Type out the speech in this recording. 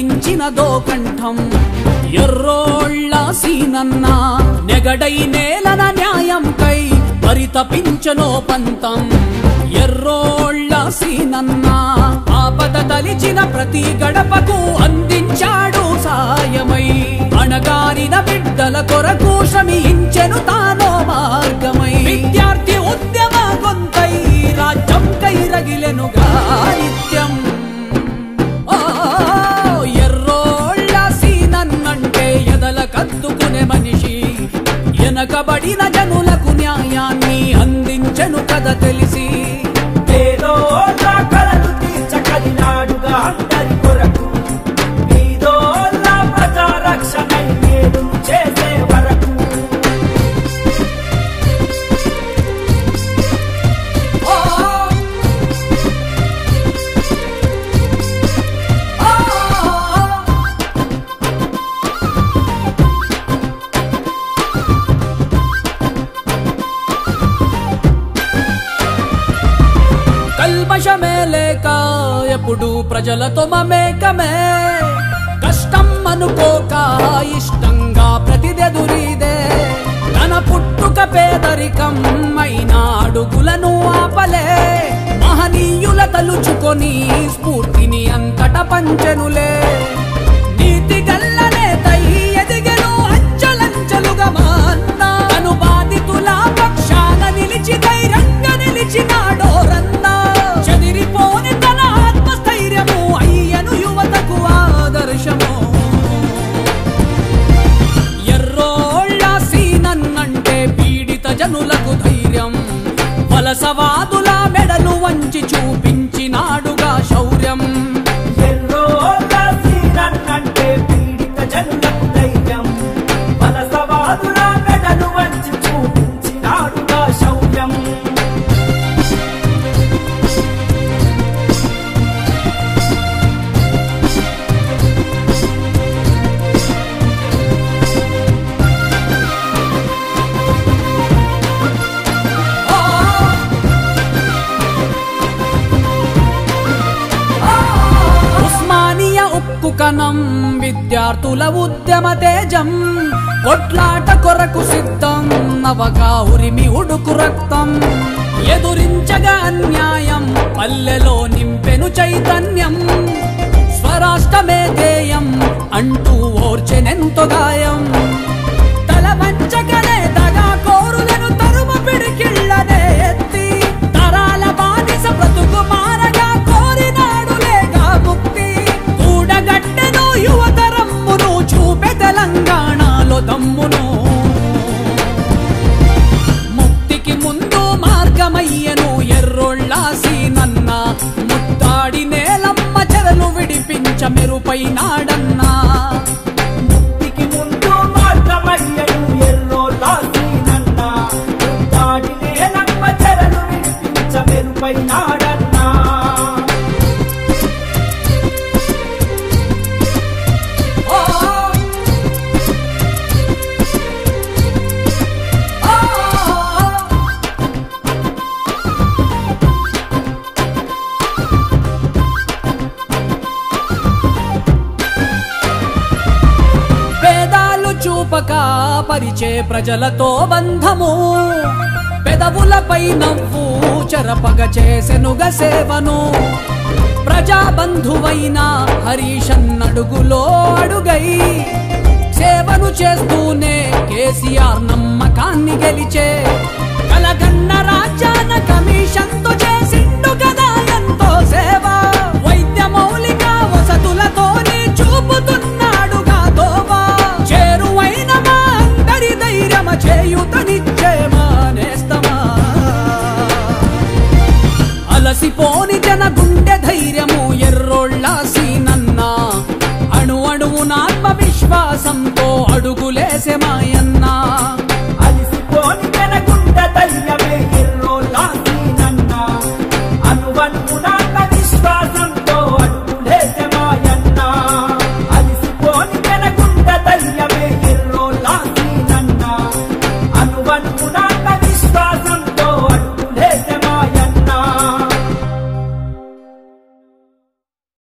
కలిగించినదో కంఠం. ఎర్రోళ్ళ సీనన్న నెగడై నేలన న్యాయంకై పరితపించనో పంతం. ఎర్రోళ్ళ సీనన్న ఆపద తలిచిన ప్రతి గడపకు అందించాడు సాయమై. అణగారిన బిడ్డల కొరకు శ్రమించెను తానో మార్గమై. విద్యార్థి ఉద్యమ గొంతై రాజ్యం కై రగిలెనుగా నిత్యం. ఎర్రోళ్ళ సీనన్నంటే ఎదల కత్తుకునే మనిషి. వెనకబడిన జనులకు న్యాయాన్ని అందించెను కథ తెలిసి. పేదోళ్ళ కలలు తీర్చగలిగినాడుగా అందరి కొరకు. పేదోళ్ళ ప్రజారక్షణై మేలు చేసే వరకు. కల్మషమే లేక ఎప్పుడు ప్రజలతో మమేకమే. కష్టం అనుకోక ఇష్టంగా ప్రతిదెదురీదే. తన పుట్టుక పేదరికం అయిన అడుగులను ఆపలే. మహనీయుల తలుచుకొని స్ఫూర్తిని అంతట పంచెనులే. నీతి గల్లనే తై ఎదిగెను అంచలంచలుగా మాన్న. తను బాధితుల పక్షాన నిలిచి ధైర్యంగా నిలిచినాడోరన్నా. చెదిరిపోని తన ఆత్మస్థైర్యము అయ్యను యువతకు ఆదర్శము. ఎర్రోళ్ళ సీనన్నంటే పీడిత జనులకు ధైర్యం. వలసవాదుల మెడలు వంచి చూపించినాడుగా శౌర్యం. ఎర్రోళ్ళ సీనన్నంటే పీడిత జనులకు ధైర్యం. వలసవాదుల మెడలు వంచి చూపించినాడుగా శౌర్యం. కనం విద్యార్థుల ఉద్యమ తేజం. కొట్లాట కొరకు సిద్ధం నవగా ఉరిమి ఉడుకు రక్తం. ఎదురించగా అన్యాయం పల్లెలో నింపెను చైతన్యం. స్వరాష్ట్రమే ధ్యేయం అంటూ ఓర్చెనెంతో గాయం. తల వంచగనే దగా కోరులను తరుమ పిడికిళ్ళనే ఎత్తి. తరాల బానిస బ్రతుకు మారగా కోరినాడులేగా ముక్తి. కూడగట్టెను యువతరమ్మును చూపె తెలంగాణలో దమ్మును. ముక్తికి ముందు మార్గమయ్యను ఎర్రోళ్ళ సీనన్న. ముద్దాడి నేలమ్మ చెరలు విడిపించ మెరుపైనాడన్నా. ముక్తికి ముందు మార్గమయ్యను ఎర్రోళ్ళ సీనన్న. ముద్దాడి నేలమ్మ చెరలు విడిపించ మెరుపైనాడన్నా. చూపక పరిచే ప్రజలతో బంధము. పెదవులపై నవ్వు చెరపగ చేసెనుగ సేవను. ప్రజాబంధువైన హరీషన్నడుగులో అడుగై. సేవను చేస్తూనే కేసీఆర్ నమ్మకాన్ని గెలిచే. కలగన్న రాజ్యాన కమిషన్తో చేసిండు కదా ఎంతో సేవ. వైద్య మౌలిక వసతులతోనే చూపుతున్నాడుగా దోవా. చేరువైన మా అందరి ధైర్యమ చేయుతనిచ్చే మానేస్తమా. అలసిపోని జన గుండె ధైర్యము ఎర్రోళ్ళ సీనన్న. అణు అణువున ఆత్మవిశ్వాసంతో అడుగులేసే మాయన్న. అలసిపోని జన గుండె ధైర్యమే ఎర్రోళ్ళ సీనన్న. అనువనువున ఆత్మవిశ్వాసంతో అడుగులేసే మాయన్న. అలసిపోని జన గుండె ధైర్యమే ఎర్రోళ్ళ సీనన్న. అనువనువున ఆత్మవిశ్వాసంతో